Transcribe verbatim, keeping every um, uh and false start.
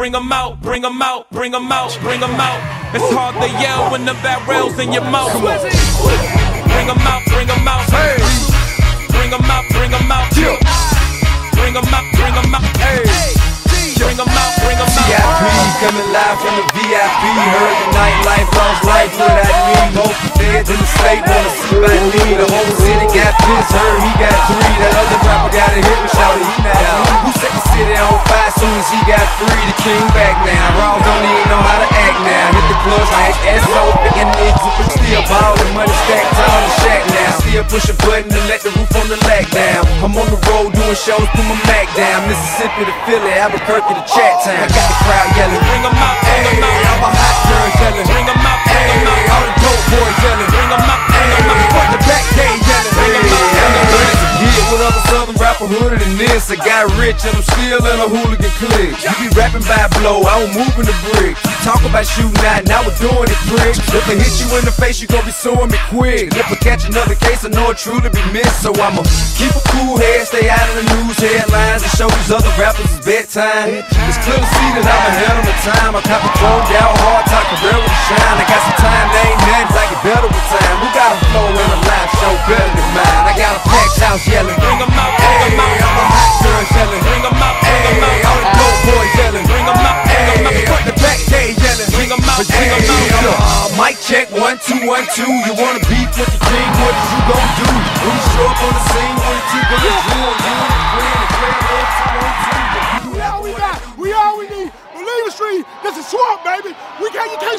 bring 'em out, bring 'em out, bring 'em out, bring 'em out. It's hard to yell when the barrel's in your mouth. Bring 'em out, bring 'em out, hey. Bring 'em out, bring 'em out, bring 'em out, bring 'em out, hey. Bring 'em out, bring 'em out. T I P coming live from the V I P. Heard the nightlife, lost life without me. Most feds in the state wanna see my knee. The whole city got pissed, heard he got three. That other rapper got a hit with shouted, he not out. Who set the city on fire soon as he got free? The king back now. Raw don't even know how to act now. Hit the clubs like S O, picking niggas, but still ballin', money stacked tall in the shack now. Still push a button and let the roof on the lack down. I'm on the road doing shows, put my Mac down. Mississippi to Philly, Albuquerque to Chat Town. I got the crowd yelling, bring 'em out, bring 'em out. All my hot girls yelling, bring 'em out, bring 'em out. All the dope boys yelling, bring 'em out, bring 'em out. Front the back gate yelling, bring 'em out. Yeah, what other southern rapper hooded than this? I got rich and I'm still in a hooligan clique. You be rapping by blow, I was moving the brick. You talk about shooting out, now we're doing it quick. If I hit you in the face, you gon' be suing me quick. If I catch another case, I know it truly be missed. So I'ma keep a cool head, stay out of the news headlines, and show these other rappers it's bedtime. It's clear to see that I'm ahead of my time. I caught the throne down hard, talk career with a shine. I got some time, they ain't nothing like it better with time. We got a flow in a live show better than mine. I got a packed house yelling, bring 'em out, bring 'em out. All the hot girls yelling, bring 'em out, bring 'em out. All the dope boys yelling, bring 'em out, bring 'em out. Front the back gate yelling, bring 'em out, bring 'em out. Uh, mic check, one, two, one, two. You wanna beef with the king, what is you gon' do? When you show up on the scene, what is you gonna do? You and your friend, the friend, one, two, one, two. We all we got, we all we need. Believe the street, this is swamp, baby. We can't, you can't